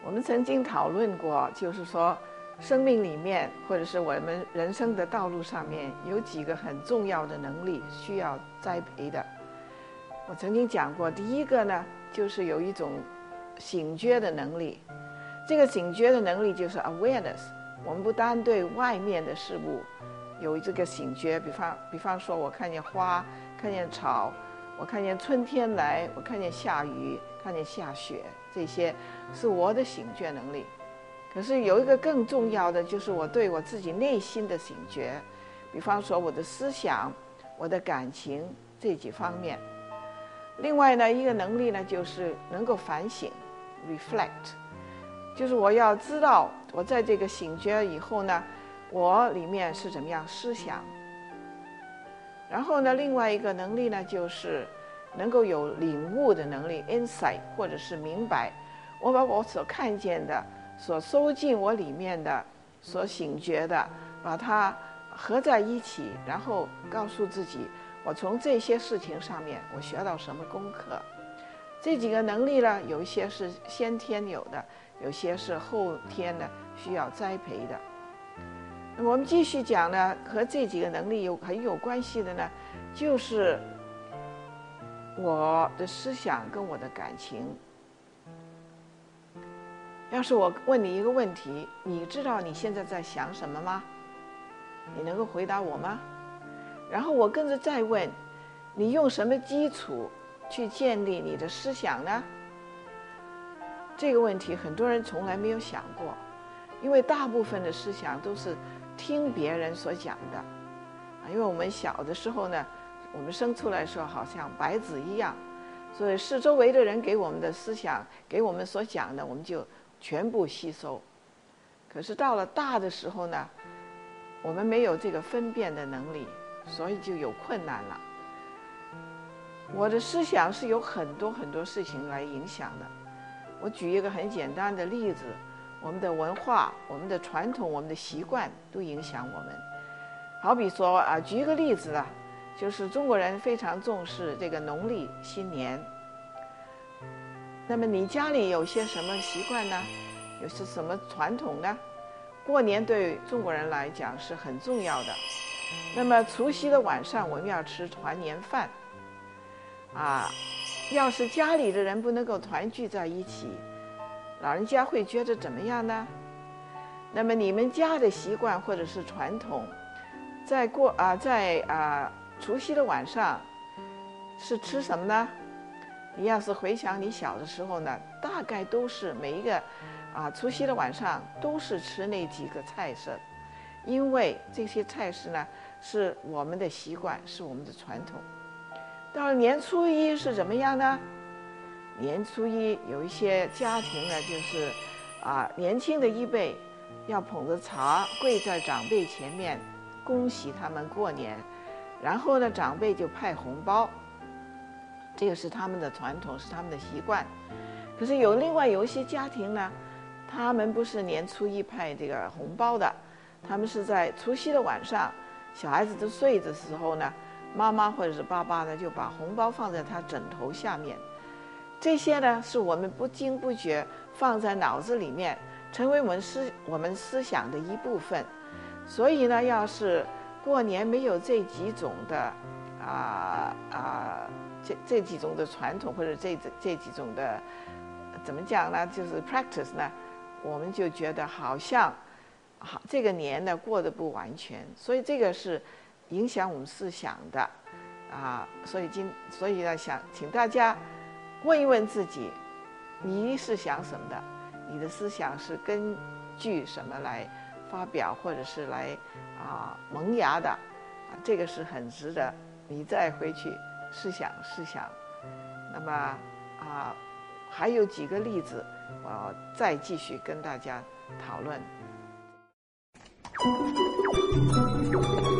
我们曾经讨论过，就是说，生命里面或者是我们人生的道路上面，有几个很重要的能力需要栽培的。我曾经讲过，第一个呢，就是有一种醒觉的能力。这个醒觉的能力就是 awareness。我们不单对外面的事物有这个醒觉，比方说，我看见花，看见草，我看见春天来，我看见下雨，看见下雪，这些是我的醒觉能力。可是有一个更重要的，就是我对我自己内心的醒觉，比方说我的思想、我的感情这几方面。另外呢，一个能力呢，就是能够反省 reflect， 就是我要知道我在这个醒觉以后呢，我里面是怎么样思想。然后呢，另外一个能力呢，就是能够有领悟的能力 insight， 或者是明白。我把我所看见的、所收进我里面的、所醒觉的，把它合在一起，然后告诉自己，我从这些事情上面我学到什么功课。这几个能力呢，有一些是先天有的，有些是后天呢需要栽培的。那我们继续讲呢，和这几个能力很有关系的呢，就是我的思想跟我的感情。要是我问你一个问题，你知道你现在在想什么吗？你能够回答我吗？然后我跟着再问，你用什么基础去建立你的思想呢？这个问题很多人从来没有想过，因为大部分的思想都是听别人所讲的。因为我们小的时候呢，我们生出来的时候好像白纸一样，所以四周围的人给我们的思想，给我们所讲的，我们就全部吸收。可是到了大的时候呢，我们没有这个分辨的能力，所以就有困难了。我的思想是有很多很多事情来影响的。我举一个很简单的例子，我们的文化、我们的传统、我们的习惯都影响我们。好比说举一个例子啊，就是中国人非常重视这个农历新年。那么你家里有些什么习惯呢？有些什么传统呢？过年对中国人来讲是很重要的。那么除夕的晚上我们要吃团年饭要是家里的人不能够团聚在一起，老人家会觉得怎么样呢？那么你们家的习惯或者是传统，在除夕的晚上是吃什么呢？你要是回想你小的时候呢，大概都是每一个除夕的晚上都是吃那几个菜色，因为这些菜式呢是我们的习惯，是我们的传统。到了年初一是怎么样呢？年初一有一些家庭呢，就是年轻的一辈要捧着茶跪在长辈前面，恭喜他们过年，然后呢长辈就派红包，这个是他们的传统，是他们的习惯。可是另外有一些家庭呢，他们不是年初一派这个红包的，他们是在除夕的晚上，小孩子都睡的时候呢，妈妈或者是爸爸呢就把红包放在他枕头下面。这些呢是我们不经不觉放在脑子里面，成为我们思想的一部分。所以呢，要是过年没有这几种的这几种的传统，或者这几种的怎么讲呢，就是 practice 呢，我们就觉得好像这个年呢过得不完全。所以这个是影响我们思想的所以呢，想请大家问一问自己，你是想什么的？你的思想是根据什么来发表，或者是来萌芽的？这个是很值得你再回去试想。那么还有几个例子，我再继续跟大家讨论。